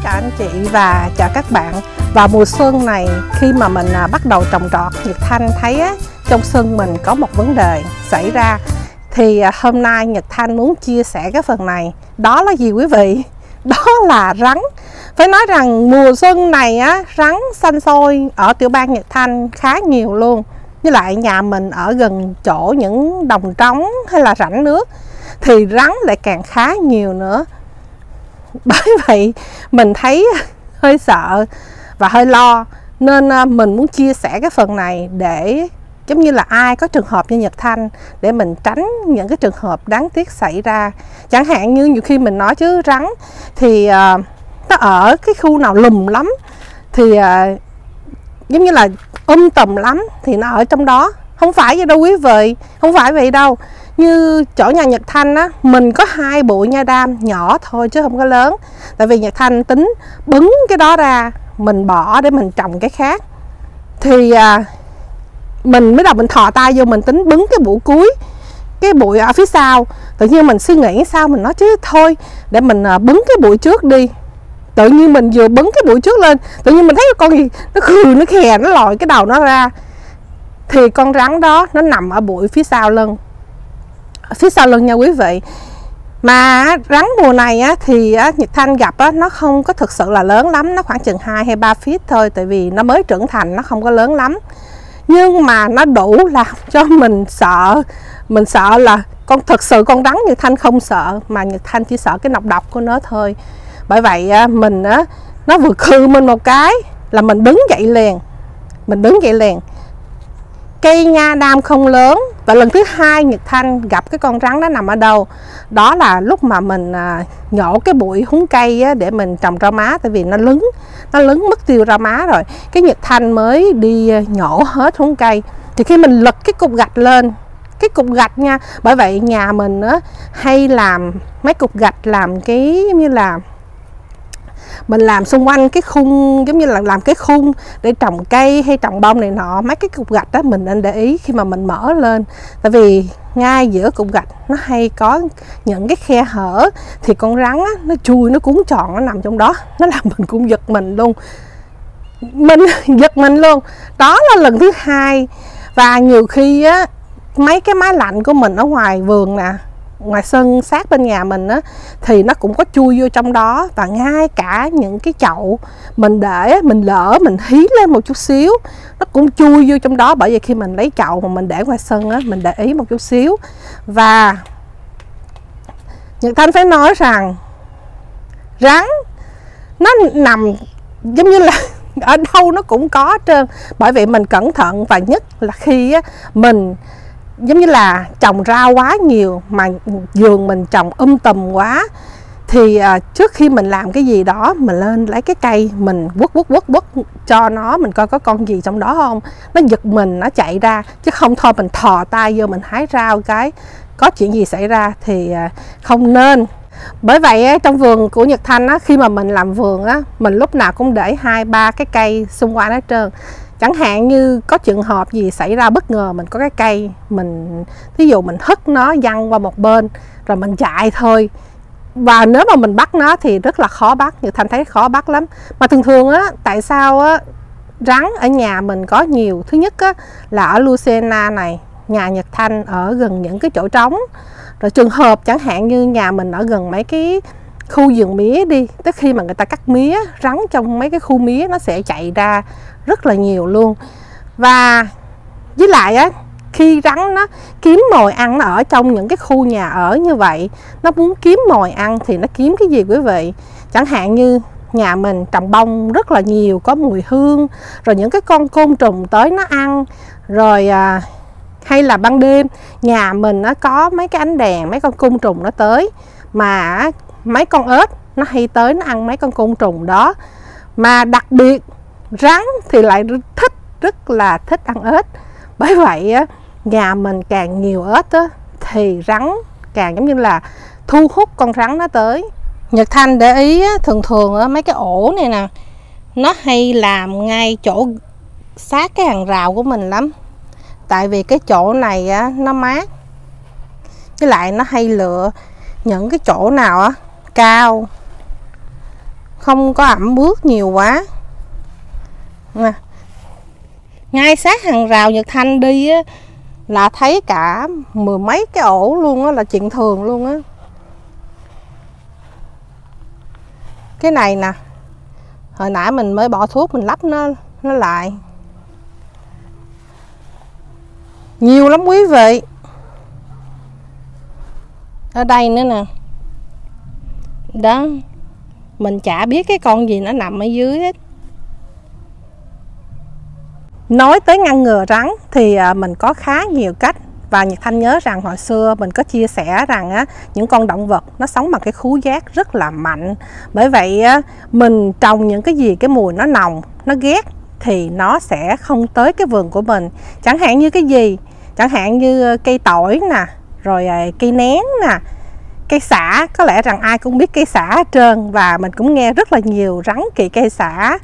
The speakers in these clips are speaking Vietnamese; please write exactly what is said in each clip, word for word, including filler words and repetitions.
cả anh chị và chào các bạn. Vào mùa xuân này, khi mà mình bắt đầu trồng trọt, Nhật Thanh thấy á, trong sân mình có một vấn đề xảy ra. Thì hôm nay Nhật Thanh muốn chia sẻ cái phần này. Đó là gì quý vị? Đó là rắn. Phải nói rằng mùa xuân này á, rắn xanh xôi ở tiểu bang Nhật Thanh khá nhiều luôn. Với lại nhà mình ở gần chỗ những đồng trống hay là rãnh nước thì rắn lại càng khá nhiều nữa. Bởi vậy mình thấy hơi sợ và hơi lo, nên mình muốn chia sẻ cái phần này để giống như là ai có trường hợp như Nhật Thanh, để mình tránh những cái trường hợp đáng tiếc xảy ra. Chẳng hạn như nhiều khi mình nói chứ rắn thì uh, nó ở cái khu nào lùm lắm thì uh, giống như là um tùm lắm thì nó ở trong đó. Không phải vậy đâu quý vị, không phải vậy đâu. Như chỗ nhà Nhật Thanh á, mình có hai bụi nha đam nhỏ thôi chứ không có lớn. Tại vì Nhật Thanh tính bứng cái đó ra, mình bỏ để mình trồng cái khác. Thì à, mình mới đầu mình thò tay vô, mình tính bứng cái bụi cuối, cái bụi ở phía sau. Tự nhiên mình suy nghĩ sao, mình nói chứ thôi để mình à, bứng cái bụi trước đi. Tự nhiên mình vừa bứng cái bụi trước lên, tự nhiên mình thấy con gì nó khừ, nó khè, nó lòi cái đầu nó ra. Thì con rắn đó nó nằm ở bụi phía sau lưng, phía sau lưng nha quý vị. Mà rắn mùa này á, thì á, Nhật Thanh gặp á, nó không có thực sự là lớn lắm, nó khoảng chừng hai hay ba feet thôi, tại vì nó mới trưởng thành, nó không có lớn lắm. Nhưng mà nó đủ làm cho mình sợ. Mình sợ là con thực sự con rắn Nhật Thanh không sợ, mà Nhật Thanh chỉ sợ cái nọc độc của nó thôi. Bởi vậy á, mình á, nó vừa khư mình một cái là mình đứng dậy liền. Mình đứng dậy liền. Cây nha đam không lớn. Và lần thứ hai Nhật Thanh gặp cái con rắn đó nằm ở đâu? Đó là lúc mà mình à, nhổ cái bụi húng cây á, để mình trồng rau má. Tại vì nó lứng, nó lứng mất tiêu rau má rồi. Cái Nhật Thanh mới đi nhổ hết húng cây. Thì khi mình lật cái cục gạch lên, cái cục gạch nha, bởi vậy nhà mình á, hay làm mấy cục gạch làm cái giống như là mình làm xung quanh cái khung, giống như là làm cái khung để trồng cây hay trồng bông này nọ. Mấy cái cục gạch đó mình nên để ý khi mà mình mở lên, tại vì ngay giữa cục gạch nó hay có những cái khe hở, thì con rắn á, nó chui, nó cuốn tròn, nó nằm trong đó, nó làm mình cũng giật mình luôn. Mình giật mình luôn. Đó là lần thứ hai. Và nhiều khi á, mấy cái máy lạnh của mình ở ngoài vườn nè, ngoài sân sát bên nhà mình á, thì nó cũng có chui vô trong đó. Và ngay cả những cái chậu mình để, mình lỡ mình hí lên một chút xíu, nó cũng chui vô trong đó. Bởi vì khi mình lấy chậu mà mình để ngoài sân á, mình để ý một chút xíu. Và Nhật Thanh phải nói rằng rắn nó nằm giống như là ở đâu nó cũng có hết trơn. Bởi vậy mình cẩn thận, và nhất là khi á, mình giống như là trồng rau quá nhiều mà vườn mình trồng um tùm quá, thì à, trước khi mình làm cái gì đó, mình lên lấy cái cây mình quất quất quất quất cho nó, mình coi có con gì trong đó không. Nó giật mình, nó chạy ra, chứ không thôi mình thò tay vô mình hái rau cái có chuyện gì xảy ra thì à, không nên. Bởi vậy trong vườn của Nhật Thanh á, khi mà mình làm vườn á, mình lúc nào cũng để hai ba cái cây xung quanh hết trơn. Chẳng hạn như có trường hợp gì xảy ra bất ngờ, mình có cái cây, mình ví dụ mình hất nó văng qua một bên rồi mình chạy thôi. Và nếu mà mình bắt nó thì rất là khó bắt, Nhật Thanh thấy khó bắt lắm. Mà thường thường á, tại sao á, rắn ở nhà mình có nhiều? Thứ nhất á, là ở Louisiana này, nhà Nhật Thanh ở gần những cái chỗ trống. Rồi trường hợp chẳng hạn như nhà mình ở gần mấy cái khu vườn mía đi, tới khi mà người ta cắt mía, rắn trong mấy cái khu mía nó sẽ chạy ra rất là nhiều luôn. Và với lại á, khi rắn nó kiếm mồi ăn, nó ở trong những cái khu nhà ở như vậy, nó muốn kiếm mồi ăn thì nó kiếm cái gì quý vị? Chẳng hạn như nhà mình trồng bông rất là nhiều, có mùi hương, rồi những cái con côn trùng tới nó ăn. Rồi à, hay là ban đêm nhà mình nó có mấy cái ánh đèn, mấy con côn trùng nó tới, mà mấy con ếch nó hay tới nó ăn mấy con côn trùng đó. Mà đặc biệt rắn thì lại thích, rất là thích ăn ếch. Bởi vậy á, nhà mình càng nhiều ếch á, thì rắn càng giống như là thu hút con rắn nó tới. Nhật Thanh để ý á, thường thường á, mấy cái ổ này nè, nó hay làm ngay chỗ sát cái hàng rào của mình lắm. Tại vì cái chỗ này á, nó mát, với lại nó hay lựa những cái chỗ nào á, cao không có ẩm bước nhiều quá nè. Ngay sát hàng rào Nhật Thanh đi á, là thấy cả mười mấy cái ổ luôn á, là chuyện thường luôn á. Cái này nè, hồi nãy mình mới bỏ thuốc mình lắp nó nó lại. Nhiều lắm quý vị. Ở đây nữa nè. Đó, mình chả biết cái con gì nó nằm ở dưới hết. Nói tới ngăn ngừa rắn thì mình có khá nhiều cách. Và Nhật Thanh nhớ rằng hồi xưa mình có chia sẻ rằng á, những con động vật nó sống bằng cái khứu giác rất là mạnh. Bởi vậy á, mình trồng những cái gì cái mùi nó nồng, nó ghét thì nó sẽ không tới cái vườn của mình. Chẳng hạn như cái gì? Chẳng hạn như cây tỏi nè, rồi cây nén nè, cây sả. Có lẽ rằng ai cũng biết cây sả hết trơn. Và mình cũng nghe rất là nhiều rắn kỵ cây sả.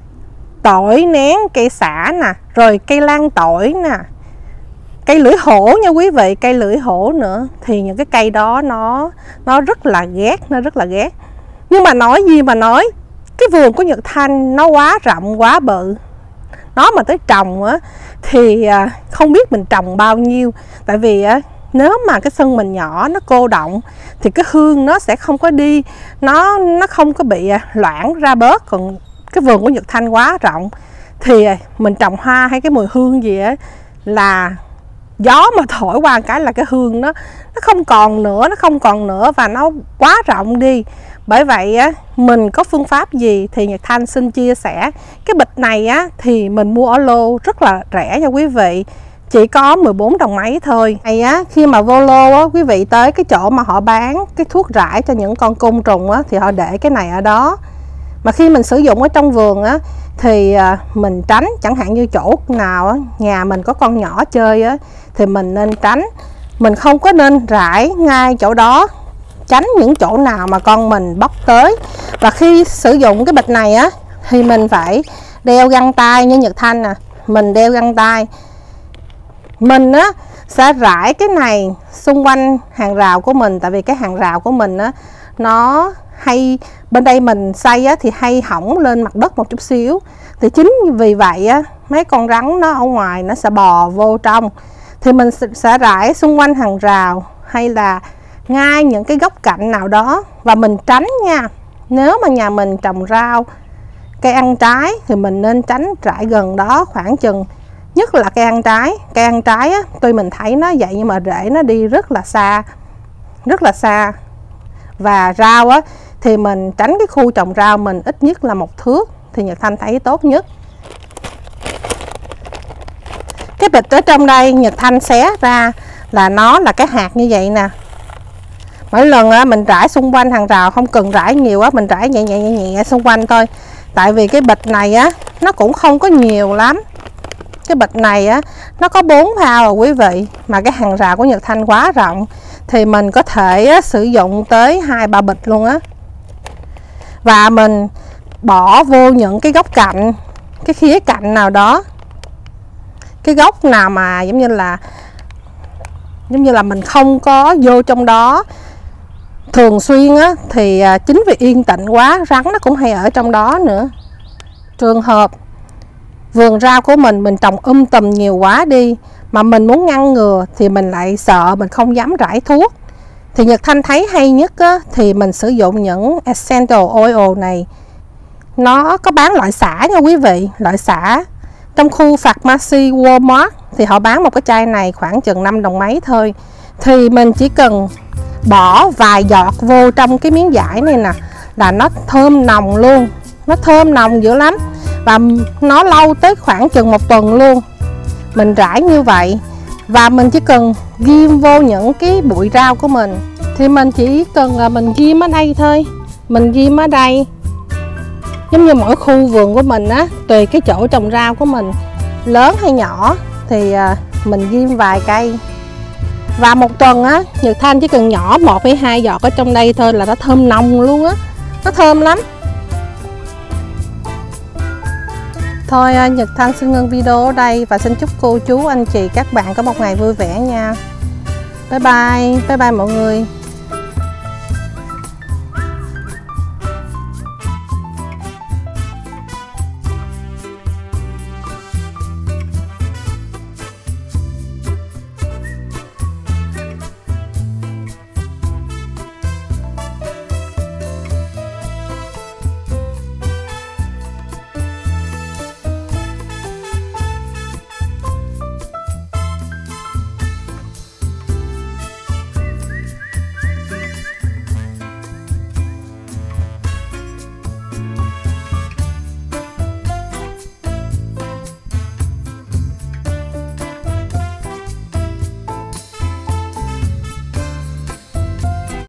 Tỏi, nén, cây sả nè, rồi cây lan tỏi nè, cây lưỡi hổ nha quý vị, cây lưỡi hổ nữa. Thì những cái cây đó nó nó rất là ghét, nó rất là ghét. Nhưng mà nói gì mà nói, cái vườn của Nhật Thanh nó quá rộng, quá bự. Nó mà tới trồng á thì không biết mình trồng bao nhiêu. Tại vì á, nếu mà cái sân mình nhỏ, nó cô động thì cái hương nó sẽ không có đi, nó nó không có bị loãng ra bớt. Còn cái vườn của Nhật Thanh quá rộng thì mình trồng hoa hay cái mùi hương gì á là gió mà thổi qua cái là cái hương nó nó không còn nữa, nó không còn nữa và nó quá rộng đi. Bởi vậy á, mình có phương pháp gì thì Nhật Thanh xin chia sẻ. Cái bịch này á thì mình mua ở lô rất là rẻ nha quý vị, chỉ có mười bốn đồng mấy thôi. Này á, khi mà vô lô á, quý vị tới cái chỗ mà họ bán cái thuốc rải cho những con côn trùng á, thì họ để cái này ở đó. Mà khi mình sử dụng ở trong vườn á, thì mình tránh, chẳng hạn như chỗ nào á, nhà mình có con nhỏ chơi á, thì mình nên tránh. Mình không có nên rải ngay chỗ đó, tránh những chỗ nào mà con mình bóc tới. Và khi sử dụng cái bịch này á, thì mình phải đeo găng tay như Nhật Thanh nè. Mình đeo găng tay. Mình á sẽ rải cái này xung quanh hàng rào của mình. Tại vì cái hàng rào của mình á, nó hay, bên đây mình xây á, thì hay hỏng lên mặt đất một chút xíu. Thì chính vì vậy á, mấy con rắn nó ở ngoài nó sẽ bò vô trong. Thì mình sẽ rải xung quanh hàng rào hay là ngay những cái góc cạnh nào đó. Và mình tránh nha, nếu mà nhà mình trồng rau, cây ăn trái thì mình nên tránh rải gần đó khoảng chừng, nhất là cây ăn trái. Cây ăn trái á, tuy mình thấy nó vậy nhưng mà rễ nó đi rất là xa, rất là xa. Và rau á thì mình tránh cái khu trồng rau mình ít nhất là một thước thì Nhật Thanh thấy tốt nhất. Cái bịch ở trong đây Nhật Thanh xé ra là nó là cái hạt như vậy nè. Mỗi lần á, mình rải xung quanh hàng rào, không cần rải nhiều á, mình rải nhẹ nhẹ nhẹ nhẹ xung quanh thôi. Tại vì cái bịch này á, nó cũng không có nhiều lắm. Cái bịch này á, nó có bốn phao rồi quý vị. Mà cái hàng rào của Nhật Thanh quá rộng thì mình có thể á, sử dụng tới hai ba bịch luôn á. Và mình bỏ vô những cái góc cạnh, cái khía cạnh nào đó, cái góc nào mà giống như là giống như là mình không có vô trong đó thường xuyên á, thì chính vì yên tĩnh quá, rắn nó cũng hay ở trong đó nữa. Trường hợp vườn rau của mình mình trồng um tùm nhiều quá đi, mà mình muốn ngăn ngừa thì mình lại sợ, mình không dám rải thuốc. Thì Nhật Thanh thấy hay nhất á, thì mình sử dụng những essential oil này. Nó có bán loại xả nha quý vị, loại xả. Trong khu pharmacy Walmart thì họ bán một cái chai này khoảng chừng năm đồng mấy thôi. Thì mình chỉ cần bỏ vài giọt vô trong cái miếng vải này nè, là nó thơm nồng luôn. Nó thơm nồng dữ lắm. Và nó lâu tới khoảng chừng một tuần luôn. Mình rải như vậy. Và mình chỉ cần ghim vô những cái bụi rau của mình. Thì mình chỉ cần là mình ghim ở đây thôi. Mình ghim ở đây. Giống như mỗi khu vườn của mình á, tùy cái chỗ trồng rau của mình lớn hay nhỏ thì mình ghim vài cây. Và một tuần á, Nhật Thanh chỉ cần nhỏ một hay hai giọt ở trong đây thôi là nó thơm nồng luôn á. Nó thơm lắm. Thôi Nhật Thanh xin ngưng video ở đây và xin chúc cô chú anh chị các bạn có một ngày vui vẻ nha. Bye bye, bye bye mọi người.